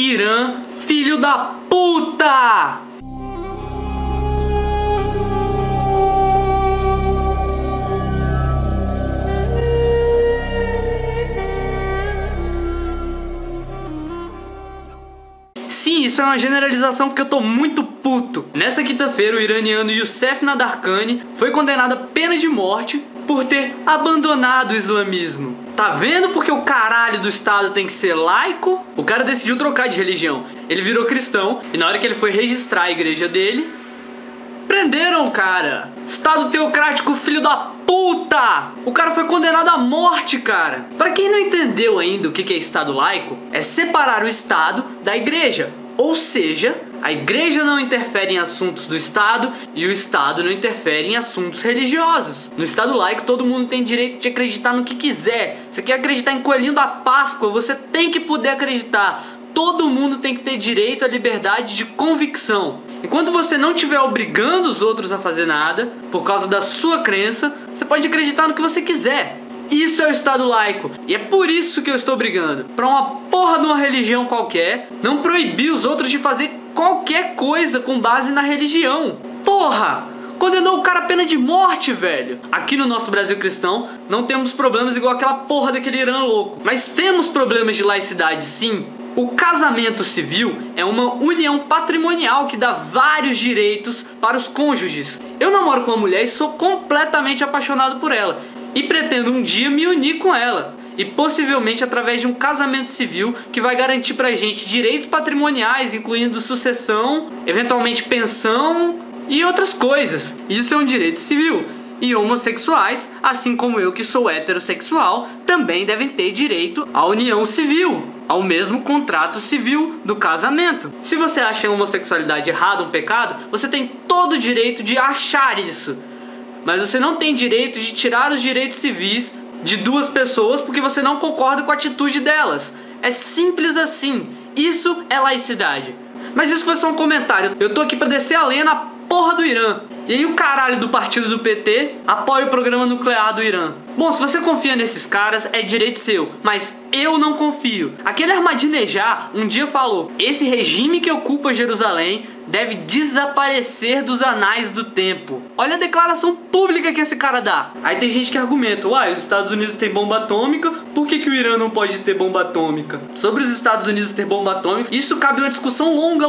Irã, filho da puta! Sim, isso é uma generalização porque eu tô muito puto. Nessa quinta-feira, o iraniano Youssef Nadarkhani foi condenado à pena de morte por ter abandonado o islamismo. Tá vendo porque o caralho do Estado tem que ser laico? O cara decidiu trocar de religião. Ele virou cristão e na hora que ele foi registrar a igreja dele, prenderam o cara. Estado teocrático, filho da puta! O cara foi condenado à morte, cara. Pra quem não entendeu ainda o que é Estado laico, é separar o Estado da igreja. Ou seja, a igreja não interfere em assuntos do Estado e o Estado não interfere em assuntos religiosos. No Estado laico, todo mundo tem direito de acreditar no que quiser. Você quer acreditar em coelhinho da Páscoa, você tem que poder acreditar. Todo mundo tem que ter direito à liberdade de convicção. Enquanto você não estiver obrigando os outros a fazer nada, por causa da sua crença, você pode acreditar no que você quiser. Isso é o Estado laico. E é por isso que eu estou brigando. Pra uma porra de uma religião qualquer, não proibir os outros de fazer qualquer coisa com base na religião. Porra! Condenou o cara à pena de morte, velho. Aqui no nosso Brasil cristão, não temos problemas igual aquela porra daquele Irã louco. Mas temos problemas de laicidade, sim. O casamento civil é uma união patrimonial que dá vários direitos para os cônjuges. Eu namoro com uma mulher e sou completamente apaixonado por ela. E pretendo um dia me unir com ela. E possivelmente através de um casamento civil que vai garantir pra gente direitos patrimoniais, incluindo sucessão, eventualmente pensão e outras coisas. Isso é um direito civil. E homossexuais, assim como eu que sou heterossexual, também devem ter direito à união civil, ao mesmo contrato civil do casamento. Se você acha a homossexualidade errada, um pecado, você tem todo o direito de achar isso. Mas você não tem direito de tirar os direitos civis de duas pessoas porque você não concorda com a atitude delas. É simples assim. Isso é laicidade. Mas isso foi só um comentário. Eu tô aqui pra descer a lenha na porra do Irã. E aí o caralho do partido do PT apoia o programa nuclear do Irã. Bom, se você confia nesses caras, é direito seu. Mas eu não confio. Aquele Ahmadinejad um dia falou: esse regime que ocupa Jerusalém deve desaparecer dos anais do tempo. Olha a declaração pública que esse cara dá. Aí tem gente que argumenta: uai, os Estados Unidos têm bomba atômica, por que o Irã não pode ter bomba atômica? Sobre os Estados Unidos ter bomba atômica, isso cabe uma discussão longa.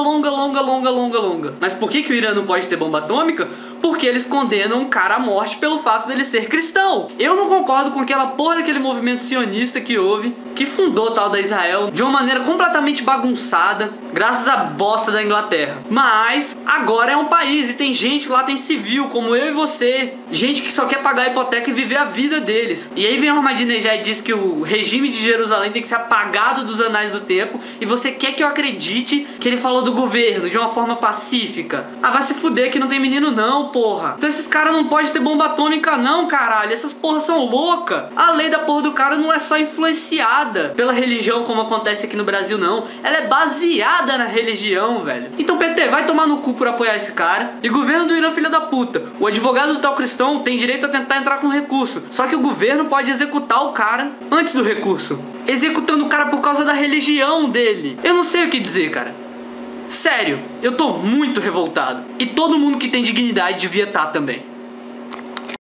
Mas por que o Irã não pode ter bomba atômica? Porque eles condenam um cara à morte pelo fato dele ser cristão. Eu não concordo com aquela porra daquele movimento sionista que houve, que fundou o tal da Israel de uma maneira completamente bagunçada, graças à bosta da Inglaterra. Mas agora é um país e tem gente que lá tem civil, como eu e você. Gente que só quer pagar a hipoteca e viver a vida deles. E aí vem o Ahmadinejad e diz que o regime de Jerusalém tem que ser apagado dos anais do tempo. E você quer que eu acredite que ele falou do governo de uma forma pacífica? Ah, vai se fuder que não tem menino não, porra. Então esses caras não podem ter bomba atômica não, caralho. Essas porras são loucas. A lei da porra do cara não é só influenciada pela religião como acontece aqui no Brasil não. Ela é baseada na religião, velho. Então PT, vai tomar no cu por apoiar esse cara. E governo do Irã, filha da puta. O advogado do tal cristão tem direito a tentar entrar com recurso. Só que o governo pode executar o cara antes do recurso. Executando o cara por causa da religião dele. Eu não sei o que dizer, cara. Sério, eu tô muito revoltado. E todo mundo que tem dignidade devia estar também.